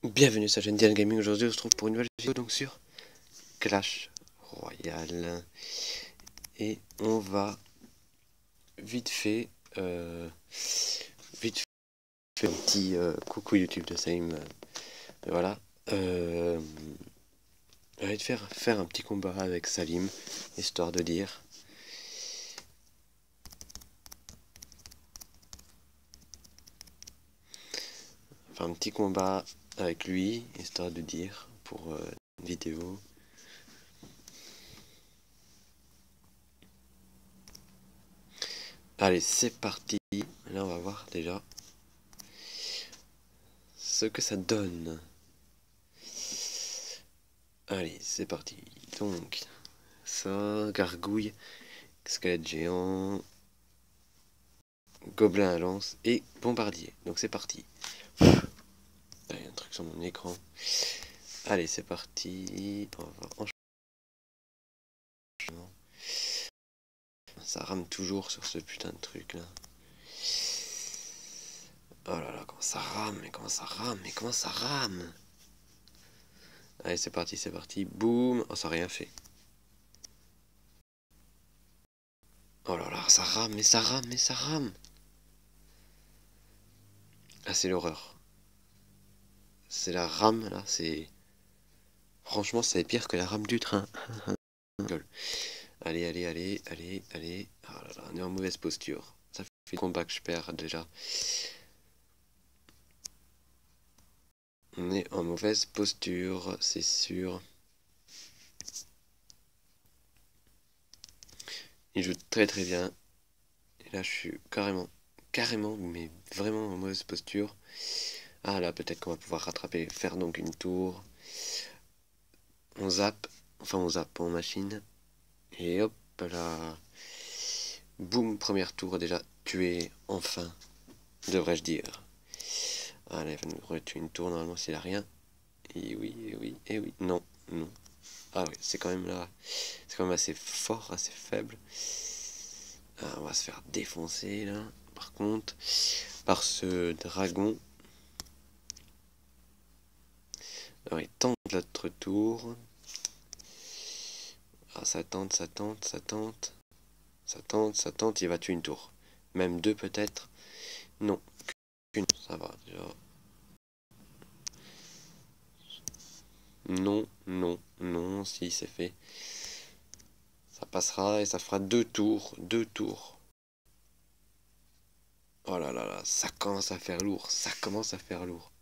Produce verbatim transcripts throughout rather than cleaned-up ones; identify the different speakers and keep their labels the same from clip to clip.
Speaker 1: Bienvenue sur la chaîne Diane Gaming. Aujourd'hui on se trouve pour une nouvelle vidéo donc sur Clash Royale. Et on va vite fait euh, vite fait un petit euh, coucou YouTube de Salim. Euh, voilà. Euh, on va vite faire, faire un petit combat avec Salim, histoire de dire. Enfin un petit combat avec lui, histoire de dire pour euh, une vidéo. Allez, c'est parti. Là, on va voir déjà ce que ça donne. Allez, c'est parti. Donc, ça, gargouille, squelette géant, gobelin à lance et bombardier. Donc, c'est parti. Il y a un truc sur mon écran. Allez, c'est parti. On va voir. Ça rame toujours sur ce putain de truc là. Oh là là, comment ça rame, mais comment ça rame, mais comment ça rame. Allez, c'est parti, c'est parti. Boum. Oh, ça n'a rien fait. Oh là là, ça rame, mais ça rame, mais ça rame. Ah, c'est l'horreur. C'est la rame là, c'est... Franchement, c'est pire que la rame du train. Allez, allez, allez, allez, allez. Oh là là, on est en mauvaise posture. Ça fait combat que je perds déjà. On est en mauvaise posture, c'est sûr. Il joue très très bien. Et là, je suis carrément, carrément, mais vraiment en mauvaise posture. Ah là, peut-être qu'on va pouvoir rattraper, faire donc une tour. On zappe, enfin on zappe en machine. Et hop là. Boum, première tour déjà tué, enfin, devrais-je dire. Allez, il va nous retuer une tour normalement s'il a rien. Et oui, et oui, et oui, non, non. Ah oui, c'est quand même là, c'est quand même assez fort, assez faible. Ah, on va se faire défoncer là, par contre, par ce dragon. Alors il tente l'autre tour. Ah, ça tente, ça tente, ça tente. Ça tente, ça tente, il va tuer une tour. Même deux peut-être. Non, qu'une, ça va déjà. Non, non, non, si c'est fait. Ça passera et ça fera deux tours, deux tours. Oh là là là, ça commence à faire lourd, ça commence à faire lourd.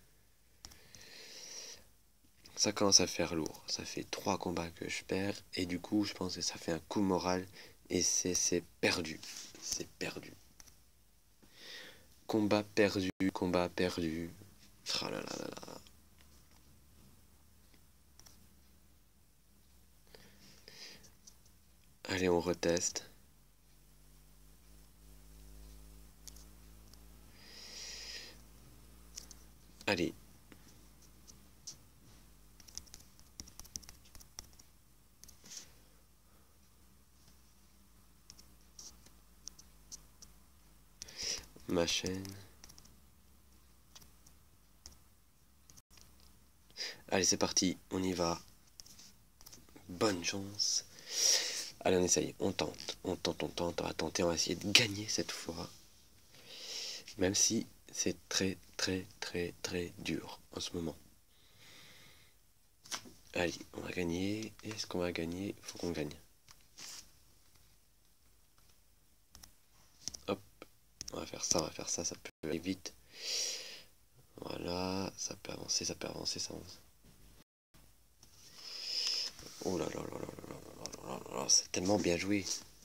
Speaker 1: Ça commence à faire lourd. Ça fait trois combats que je perds et du coup je pense que ça fait un coup moral et c'est perdu. C'est perdu. Combat perdu, combat perdu. Ah là là là là. Allez, on reteste. Allez. Ma chaîne. Allez, c'est parti, on y va. Bonne chance. Allez, on essaye, on tente, on tente, on tente, on va tenter, on va essayer de gagner cette fois. Même si c'est très, très, très, très dur en ce moment. Allez, on va gagner. Est-ce qu'on va gagner? Faut qu'on gagne. Hop, on va faire ça, on va faire ça, ça peut aller vite. Voilà, ça peut avancer, ça peut avancer, ça avance. Oh là là là là là là là là là, c'est tellement bien joué.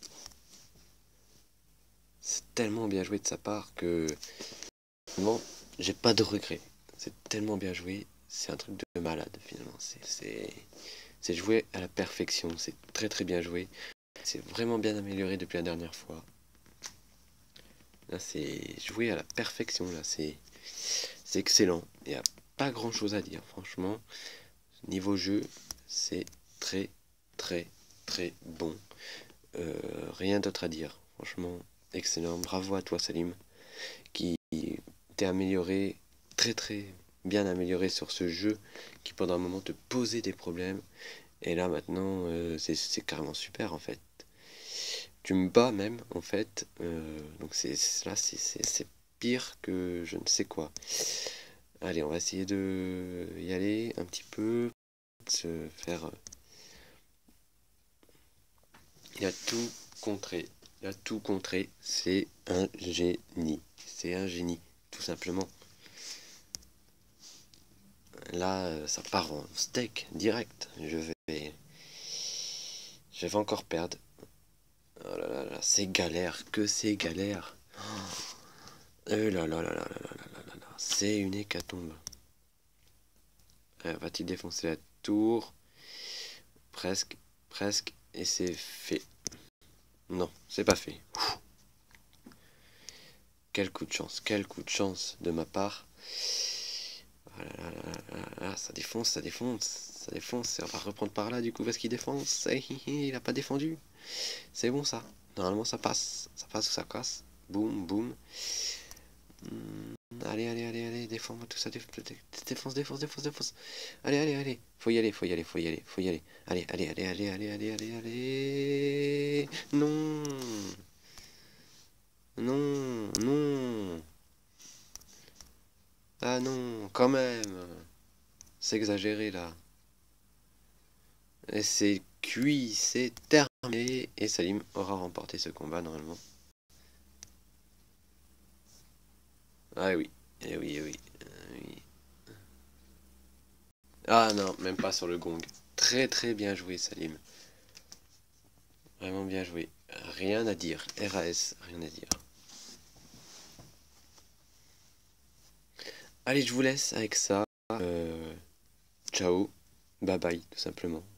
Speaker 1: C'est tellement bien joué de sa part que... Bon, j'ai pas de regrets. C'est tellement bien joué, c'est un truc de malade finalement. C'est joué à la perfection, c'est très très bien joué. C'est vraiment bien amélioré depuis la dernière fois. Là, c'est joué à la perfection, là, c'est excellent. Il n'y a pas grand chose à dire, franchement. Niveau jeu, c'est très très très bon. Euh, rien d'autre à dire, franchement, excellent. Bravo à toi, Salim, qui t'est amélioré très très bien amélioré sur ce jeu qui pendant un moment te posait des problèmes. Et là maintenant, euh, c'est c'est carrément super en fait. Tu me bats même en fait. Euh, donc c'est là, c'est c'est- c'est pire que je ne sais quoi. Allez, on va essayer de y aller un petit peu. Se faire. Il a tout contré. Il a tout contré. C'est un génie. C'est un génie, tout simplement. Là, euh, ça part en steak direct. Je vais. Je vais encore perdre. Oh là là là, c'est galère, que c'est galère. Oh là là là là là là là là là. C'est une hécatombe. Euh, Va-t-il défoncer la tour? Presque, presque, et c'est fait. Non, c'est pas fait. Quel coup de chance, quel coup de chance de ma part. Ah, là là là là là, ça défonce, ça défonce, ça défonce. Et on va reprendre par là du coup parce qu'il défonce. Eh, hi, hi, il a pas défendu. C'est bon ça. Normalement ça passe. Ça passe ou ça casse. Boum, boum. Hmm, allez, allez, allez, allez, défends-moi tout ça. Déf- dé- Défonce, défonce, défonce, défonce. Allez, allez, allez. Faut y aller, faut y aller, faut y aller, faut y aller. Allez, allez, allez, allez, allez, allez, allez, allez. Non. Non, non. Ah non, quand même. C'est exagéré là. Et c'est cuit, c'est terminé. Et Salim aura remporté ce combat normalement. Ah oui, eh oui, eh oui, eh oui. Ah non, même pas sur le gong. Très très bien joué Salim. Vraiment bien joué. Rien à dire. R A S, rien à dire. Allez, je vous laisse avec ça. Euh, ciao. Bye bye, tout simplement.